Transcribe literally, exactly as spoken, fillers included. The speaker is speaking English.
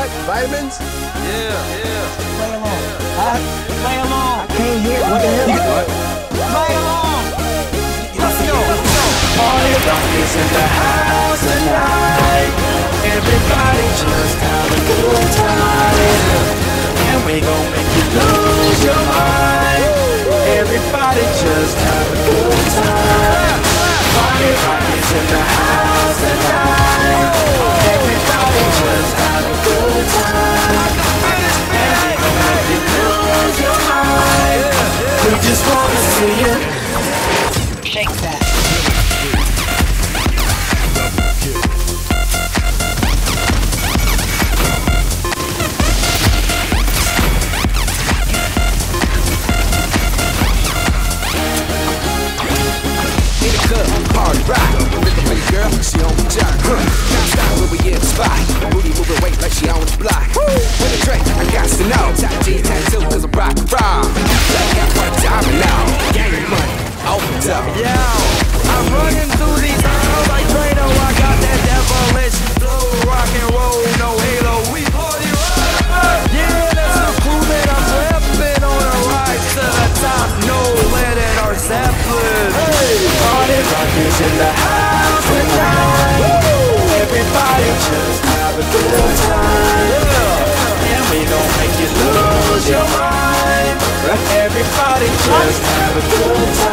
Vitamins? Yeah, yeah. Play along. Huh? Play along. I can't hear. What the hell? What? Play along. Let's go. Let's go. Party rock is in the house tonight. Everybody just have a good time. And we gon' make you lose your mind. Everybody just have a good time. Party rock is in the house tonight. Everybody just have a good time. And we gon' make you lose your mind. We just wanna see you Shake that. In the club, hard rock. Rhythm pretty girl, she on the jock. Now stop when we in the spot. Booty moving weight like she on the block. With a drink, I got to know. Top G tattoo, cause I'm rock raw. Like got one diamond now. Gang money, open up. Yeah, I'm running through these halls like Drano. I got that devilish flow, rock and roll, no halo. We party rock. Yeah, that's the clue that I'm repping on a rise to the top. No lead in our Zeppelin. Hey, Party rock is in the house tonight. Everybody just have a good time. And we gon' make you lose your mind. Everybody just have a good time.